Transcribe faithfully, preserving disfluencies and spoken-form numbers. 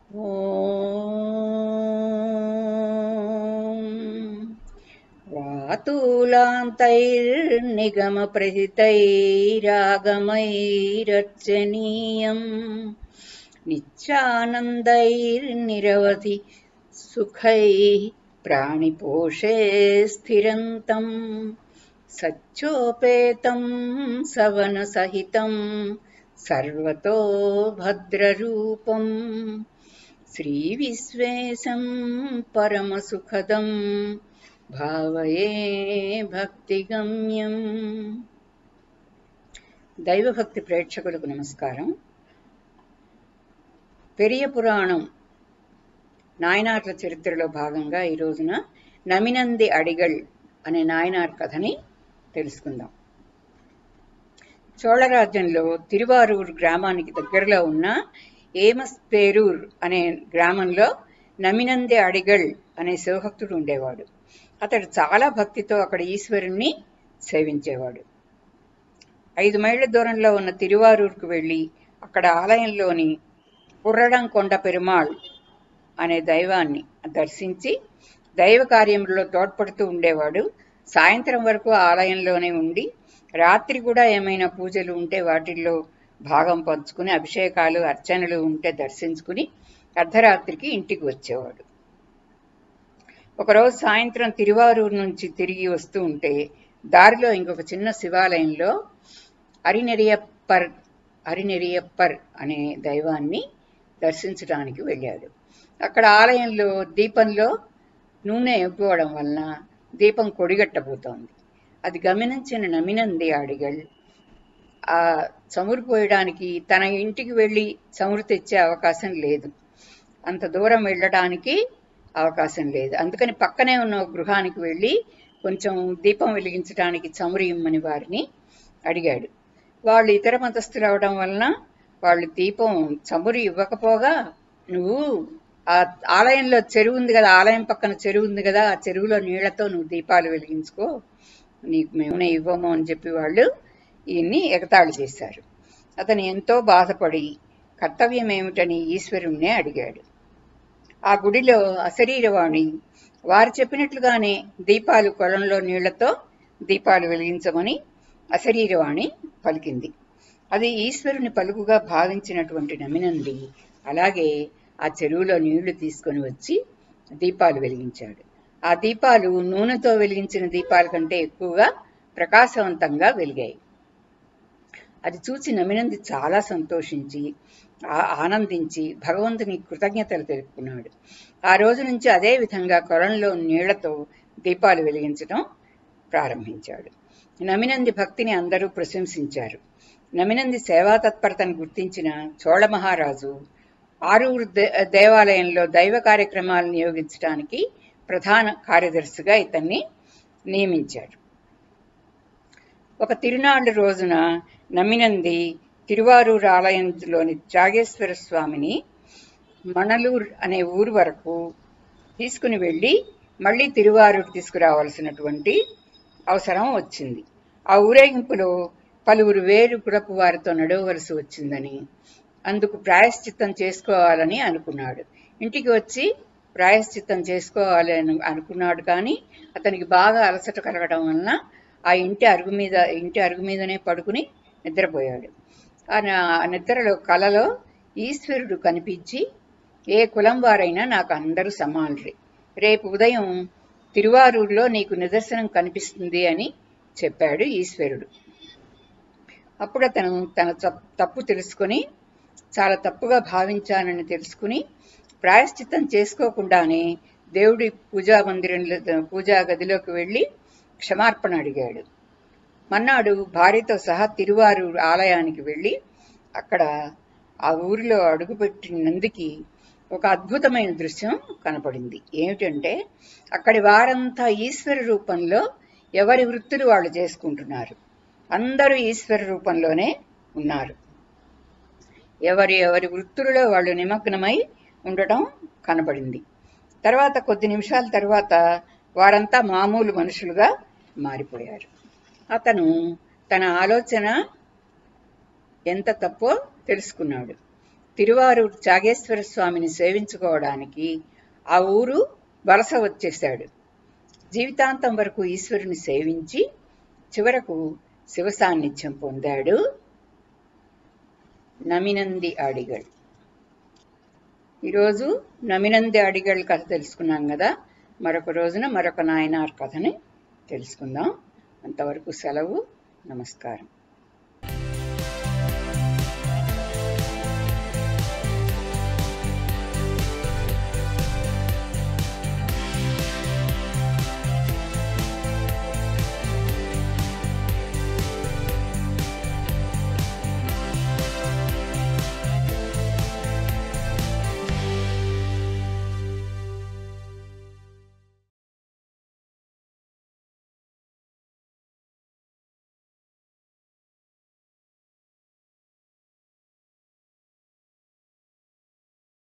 ఓం వాతూలాంతైర్నిగమప్రహితైరాగమైరర్చనీయం నిత్యానందైర్నిరవధి సుఖైః ప్రాణిపోషే స్థిరంతం సచ్చోపేతం సవనసహితం సర్వతో భద్రరూపం శ్రీవిశ్వేశం పరమసుఖదం భావయే భక్తిగమ్యం. దైవభక్తి ప్రేక్షకులకు నమస్కారం. పెరియ పురాణం నాయనార్ల చరిత్రలో భాగంగా ఈ రోజున నమినంది అడిగల్ అనే నాయనార్ కథని తెలుసుకుందాం. చోళరాజ్యంలో తిరువారూర్ గ్రామానికి దగ్గరలో ఉన్న ఏమస్పేరూర్ అనే గ్రామంలో నమినంది అడిగల్ అనే శివభక్తుడు ఉండేవాడు. అతడు చాలా భక్తితో అక్కడ ఈశ్వరుణ్ణి సేవించేవాడు. ఐదు మైళ్ళ దూరంలో ఉన్న తిరువారూర్కు వెళ్ళి అక్కడ ఆలయంలోని పుర్రడం కొండ పెరుమాళ్ అనే దైవాన్ని దర్శించి దైవ కార్యములలో తోడ్పడుతూ ఉండేవాడు. సాయంత్రం వరకు ఆలయంలోనే ఉండి రాత్రి కూడా ఏమైనా పూజలు ఉంటే వాటిల్లో భాగం పంచుకుని అభిషేకాలు అర్చనలు ఉంటే దర్శించుకుని అర్ధరాత్రికి ఇంటికి వచ్చేవాడు. ఒకరోజు సాయంత్రం తిరువారూరు నుంచి తిరిగి వస్తూ ఉంటే దారిలో ఇంకొక చిన్న శివాలయంలో అరినెరియప్పర్ అరినెరియప్పర్ అనే దైవాన్ని దర్శించడానికి వెళ్ళాడు. అక్కడ ఆలయంలో దీపంలో నూనె ఎగ్గిపోవడం వలన దీపం కొడిగట్టబోతోంది. అది గమనించిన నమినంది అడిగల్ ఆ చమురు పోయడానికి తన ఇంటికి వెళ్ళి చమురు తెచ్చే అవకాశం లేదు, అంత దూరం వెళ్ళడానికి అవకాశం లేదు. అందుకని పక్కనే ఉన్న గృహానికి వెళ్ళి కొంచెం దీపం వెలిగించడానికి చమురు ఇమ్మని వారిని అడిగాడు. వాళ్ళు ఇతర మతస్థులు అవడం వలన వాళ్ళు దీపం చమురు ఇవ్వకపోగా, నువ్వు ఆ ఆలయంలో చెరువు ఉంది కదా, ఆలయం పక్కన చెరువు ఉంది కదా, ఆ చెరువులో నీళ్లతో నువ్వు దీపాలు వెలిగించుకో, నీకు మేము ఇవ్వము అని చెప్పి వాళ్ళు ఈయన్ని ఎగతాళి చేశారు. అతను ఎంతో బాధపడి కర్తవ్యం ఏమిటని ఈశ్వరుణ్ణే అడిగాడు. ఆ గుడిలో అశరీరవాణి వారు చెప్పినట్లుగానే దీపాలు కొలంలో నీళ్లతో దీపాలు వెలిగించమని అశరీరవాణి పలికింది. అది ఈశ్వరుని పలుకుగా భావించినటువంటి నమినంది అలాగే ఆ చెరువులో నీళ్లు తీసుకొని వచ్చి దీపాలు వెలిగించాడు. ఆ దీపాలు నూనెతో వెలిగించిన దీపాల కంటే ఎక్కువగా ప్రకాశవంతంగా వెలిగాయి. అది చూసి నమినంది చాలా సంతోషించి ఆనందించి భగవంతుని కృతజ్ఞతలు తెలుపుకున్నాడు. ఆ రోజు నుంచి అదే విధంగా కొలంలో నీళ్లతో దీపాలు వెలిగించడం ప్రారంభించాడు. నమినంది భక్తిని అందరూ ప్రశంసించారు. నమినంది సేవా తత్పరతను గుర్తించిన చోళ మహారాజు ఆరూరు దేవాలయంలో దైవ కార్యక్రమాలను నియోగించడానికి ప్రధాన కార్యదర్శిగా ఇతన్ని నియమించాడు. ఒక తిరునాళ్ల రోజున నమినంది తిరువారూరు ఆలయంలోని త్యాగేశ్వర స్వామిని మణలూర్ అనే ఊరు వరకు తీసుకుని వెళ్ళి మళ్ళీ తిరువారూరు తీసుకురావాల్సినటువంటి అవసరం వచ్చింది. ఆ ఊరేగింపులో పలువురు వేరు కులపు వారితో నడవవలసి వచ్చిందని, అందుకు ప్రాయశ్చిత్తం చేసుకోవాలని అనుకున్నాడు. ఇంటికి వచ్చి ప్రాయశ్చిత్తం చేసుకోవాలి అని అనుకున్నాడు. కానీ అతనికి బాగా అలసట కలగడం వలన ఆ ఇంటి అరుగు మీద ఇంటి అరుగు మీదనే పడుకుని నిద్రపోయాడు. ఆ నిద్రలో కలలో ఈశ్వరుడు కనిపించి, ఏ కులం వారైనా నాకు అందరూ సమానులే, రేపు ఉదయం తిరువారూరులో నీకు నిదర్శనం కనిపిస్తుంది అని చెప్పాడు ఈశ్వరుడు. అప్పుడు అతను తన తప్పు తెలుసుకొని, చాలా తప్పుగా భావించానని తెలుసుకుని ప్రాయశ్చిత్తం చేసుకోకుండానే దేవుడి పూజా మందిరంలో పూజా గదిలోకి వెళ్ళి క్షమార్పణ అడిగాడు. మన్నాడు భార్యతో సహా తిరువారూరు ఆలయానికి వెళ్ళి అక్కడ ఆ ఊరిలో అడుగుపెట్టినందుకి ఒక అద్భుతమైన దృశ్యం కనపడింది. ఏమిటంటే, అక్కడి వారంతా ఈశ్వర రూపంలో ఎవరి వృత్తులు వాళ్ళు చేసుకుంటున్నారు. అందరూ ఈశ్వర రూపంలోనే ఉన్నారు. ఎవరి ఎవరి వృత్తులలో వాళ్ళు నిమగ్నమై ఉండటం కనపడింది. తర్వాత కొద్ది నిమిషాల తర్వాత వారంతా మామూలు మనుషులుగా మారిపోయారు. అతను తన ఆలోచన ఎంత తప్పో తెలుసుకున్నాడు. తిరువారూరు త్యాగేశ్వర స్వామిని సేవించుకోవడానికి ఆ ఊరు వలస వచ్చేశాడు. జీవితాంతం వరకు ఈశ్వరుని సేవించి చివరకు శివ సాన్నిధ్యం పొందాడు నమినంది అడిగల్. ఈరోజు నమినంది అడిగల్ కథ తెలుసుకున్నాం కదా. మరొక రోజున మరొక నాయనార్ కథని తెలుసుకుందాం. అంతవరకు సెలవు. నమస్కారం.